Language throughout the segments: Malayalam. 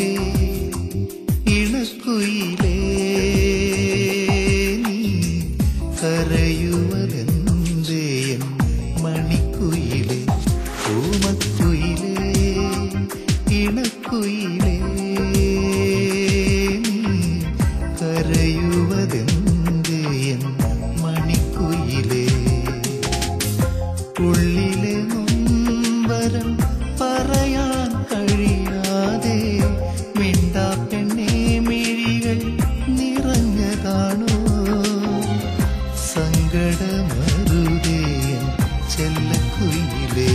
ഇണക്കുയിലേ നീ കരയുവതെന്തേ എൻ മണിക്കുയിലേ ഓമക്കുയിലേ ഇണക്കുയിലേ നീ കരയുവതെന്തേ എൻ മണിക്കുയിലേ ഉള്ളിലെ നൊമ്പരം പറയാൻ കഴിയാതെ മിണ്ടാ പെണ്ണേ മിഴികൾ നിറഞ്ഞതാണോ സങ്കടമരുതേ ചെല്ലക്കുയിലേ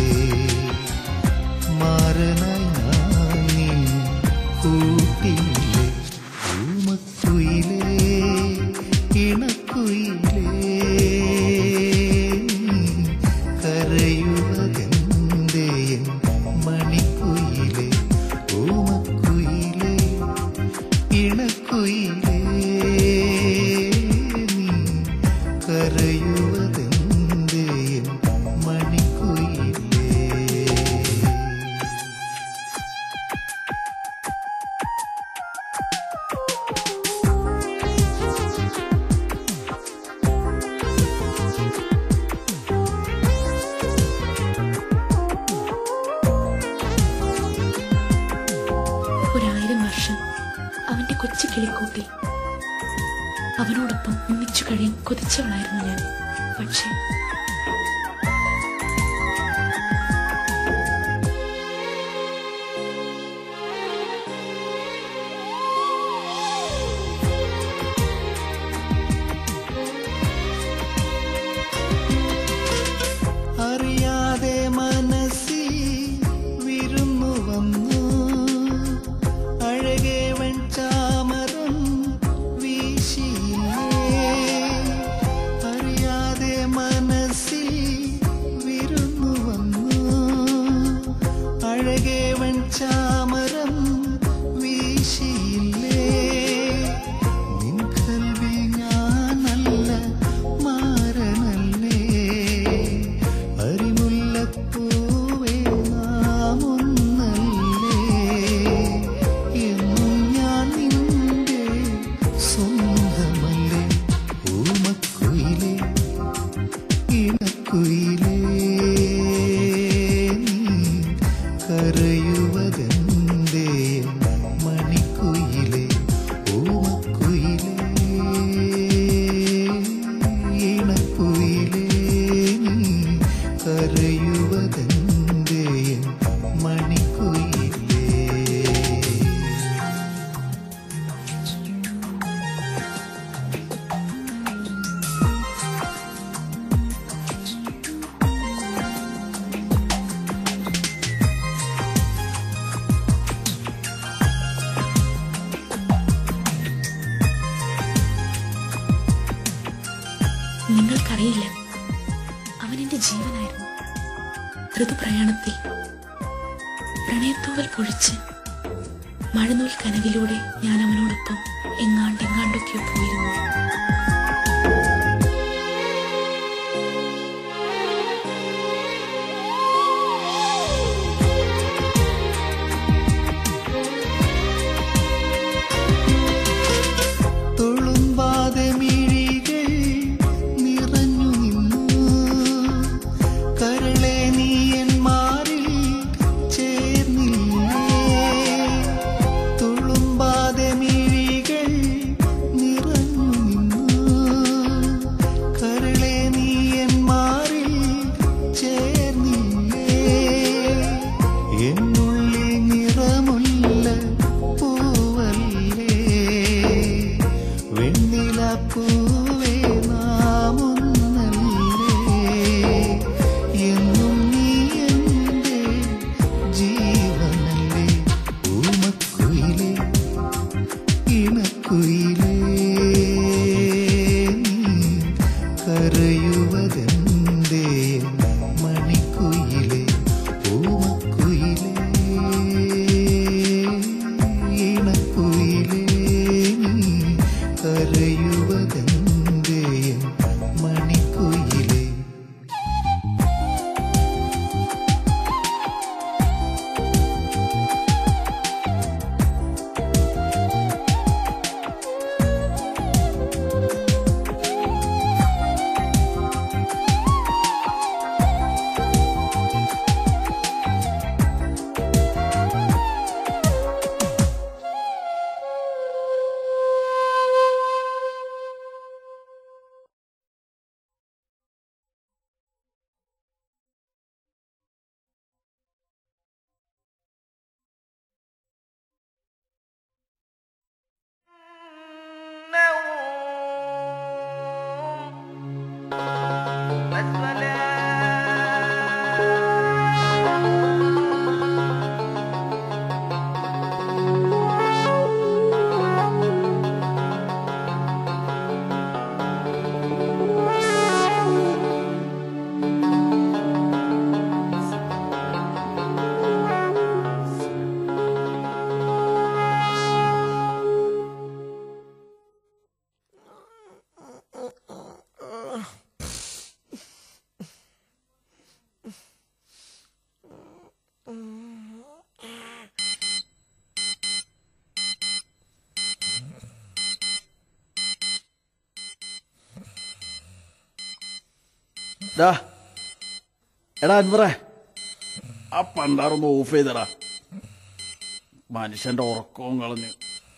മാറനായി ഞാൻ നീ കൂട്ടിയില്ലേ ഊമക്കുയിലേ ഇണക്കുയിലേ കരയുവതെന്തേ എൻ മണിക്കുയിലേ ഓമക്കുയിലേ ഇണക്കുയിലേ നീ കരയുവതെന്തേ എൻ മണിക്കുയിലേ. ഒരായിരം വർഷം അവന്റെ കൊച്ചു കിളിക്കൂട്ടിൽ അവനോടൊപ്പം ഒന്നിച്ചു കഴിയാൻ കൊതിച്ചവളായിരുന്നു ഞാൻ. പക്ഷേ അറിയാതെ മനസ്സിൽ വിരുന്നു വന്നു അഴകേ വെൺചാമരം വീശിയില്ലേ അറിയാതെ മനസ്സിൽ വിരുന്നു വന്നു അഴകേ വെൺചാമരം വീശിയില്ലേ നിൻ കൽവിൽ ഞാനല്ല മാറനല്ലേ അരിമുല്ലപ്പൂവേ നാം ഒന്നല്ലേ എന്നും ഞാൻ നിന്റെ സ്വന്തമല്ലേ ഊമക്കുയിലേ ഇണക്കുയിലേ നീ കരയുവതെന്തേ മണിക്കുയിലേ ഓമക്കുയിലേ ഇണക്കുയിലേ നീ കരയുവതെന്തേ മണിക്കുയിലേ. നിങ്ങൾക്കറിയില്ല, അവനെന്റെ ജീവനായിരുന്നു. ഋതുപ്രയാണത്തിൽ പ്രണയത്തൂവൽ പൊഴിച്ച് മഴനൂൽ കനവിലൂടെ ഞാൻ അവനോടൊപ്പം എങ്ങാണ്ടൊക്കെയോ പോയിരുന്നു. തുളുമ്പാതെ മിഴികൾ നിറഞ്ഞു നിന്നു കരളെ നീ എൻ മാറിൽ ചേർന്നില്ലേ തുളുമ്പാതെ മിഴികൾ നിറഞ്ഞു നിന്നു എടാ അൻവറേ, ആ പണ്ടാറൊന്ന് ഓഫ് ചെയ്തടാ. മനുഷ്യന്റെ ഉറക്കവും കളഞ്ഞ്.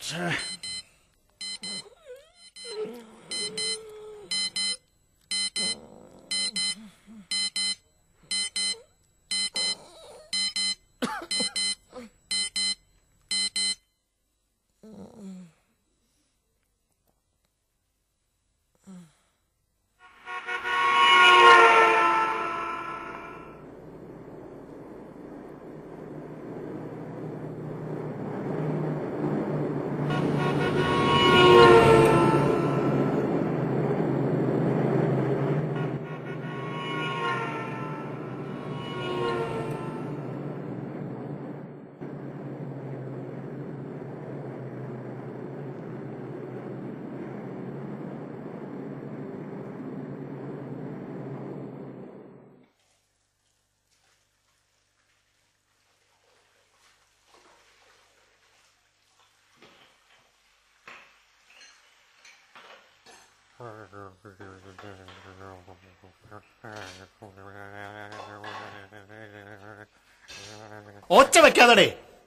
ഒച്ച വെക്കാതെ.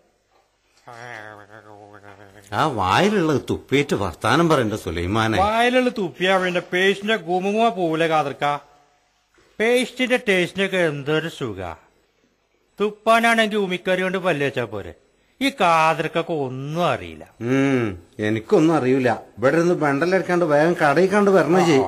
ആ വായിലുള്ള തുപ്പിയിട്ട് വർത്താനം പറയണ്ട സുലൈമാനെ. വായിലുള്ള തുപ്പിയാ വേണ്ട പേസ്റ്റിന്റെ ഗുമുങ്ങ പോവില്ല കാതർക്ക. പേസ്റ്റിന്റെ ടേസ്റ്റിനൊക്കെ എന്തൊരു സുഖ. തുപ്പാനാണെങ്കിൽ ഉമിക്കറി കൊണ്ട് പല്ലുവെച്ചാ പോരെ. ഈ കാതർക്കൊക്കെ ഒന്നും അറിയില്ല. എനിക്കൊന്നും അറിയില്ല. ഇവിടെ നിന്ന് ബണ്ടലെടുക്കാണ്ട് വേഗം കടയിൽ കണ്ട് വരണം ചെയ്യും.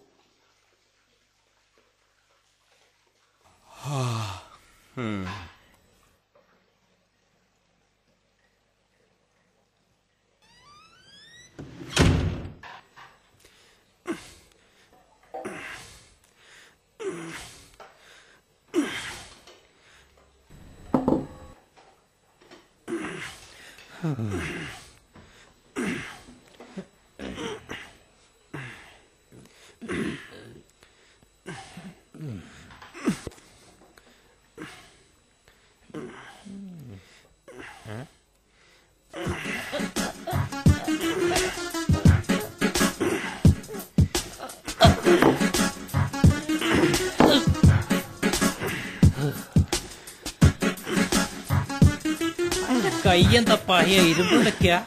കയ്യെന്താ പഹയ ഇരുമ്പുണ്ടൊക്കെയാ.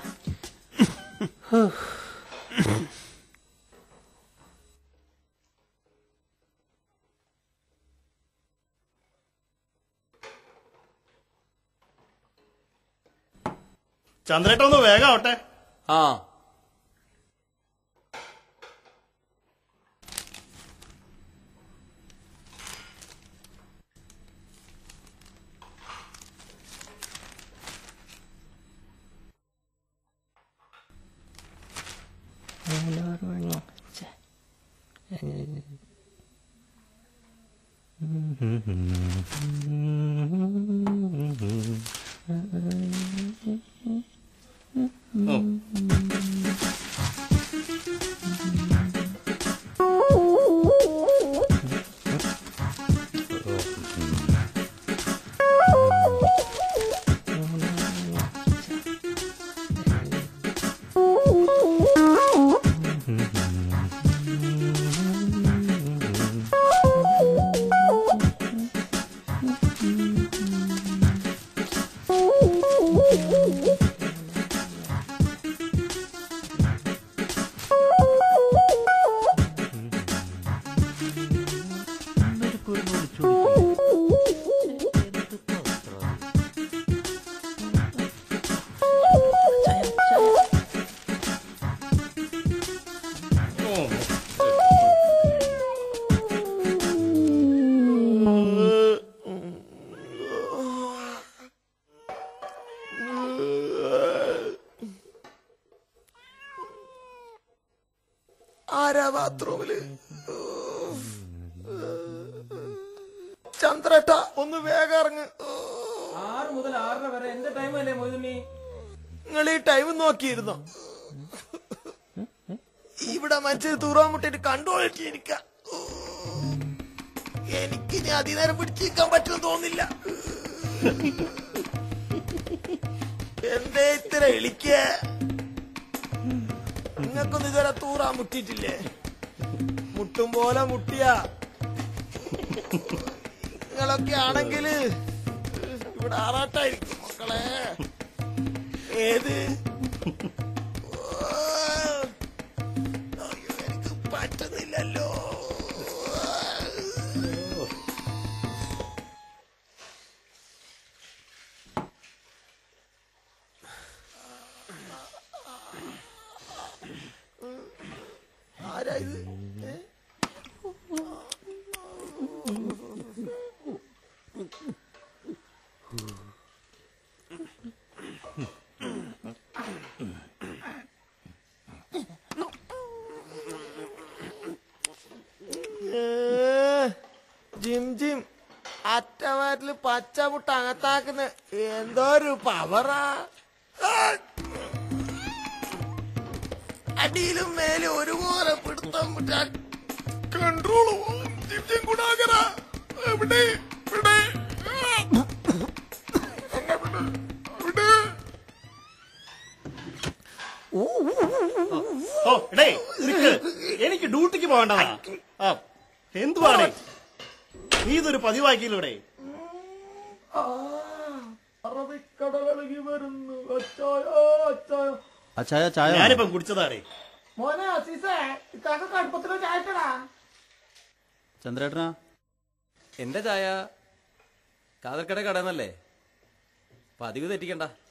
ചന്ദ്രേട്ട ഒന്ന് വേഗം ആവട്ടെ. ആ ബാത്റൂമില്. ചന്ദ്രേട്ട ഒന്ന് വേഗം ഇറങ്ങ്. 6 മുതൽ 6:30 വരെ എന്റെ ടൈം അല്ലേ മൊയ്തുണ്ണി? നിങ്ങൾ ഈ ടൈം നോക്കിയിരുന്നോ? ഇവിടെ മനുഷ്യർ തൂറാൻ മുട്ടിട്ട് കണ്ടോളിട്ടിരിക്ക. എനിക്കിനി അതിനേരം പിടിച്ചിരിക്കാൻ പറ്റുമെന്ന് തോന്നില്ല. എന്തേ ഇത്ര എളിക്ക? നിങ്ങൾക്കൊന്നും ഇതുവരെ തൂറാൻ മുട്ടിയിട്ടില്ലേ? മുട്ടും പോലെ മുട്ടിയ നിങ്ങളൊക്കെ ആണെങ്കില് ഇവിടെ ആറാട്ടായിരിക്കും മക്കളെ. ഏത് അയ്യോ എനിക്ക് പറ്റുന്നില്ലല്ലോ. ആരാ ഇത്? ജിം ജിം അറ്റമാറ്റില് പച്ചമുട്ട അകത്താക്കുന്ന എന്തോ ഒരു പവറാ. അടിയിലും മേലെ ഒരുപോലെ പിടുത്തം കൺട്രോൾ. ജിം ജിം ഗുണാകര എവിടെ എവിടെ? ഓ എടേ നിക്ക്, എനിക്ക് ഡ്യൂട്ടിക്ക് പോകണ്ടതാ. എന്തുവാണ് നീ ഇതൊരു പതിവാക്കിയില്ലൂടെ? അറബിക്കടലി വരുന്നു. ഞാനിപ്പം കുടിച്ചതാടേ. മോനെ അസീസേ കടുപ്പത്തിലോ ചായട്ടടാ. ചന്ദ്രേട്ടനാ എന്റെ ചായ കാതർക്കട കടന്നല്ലേ? പതിവ് തെറ്റിക്കണ്ട.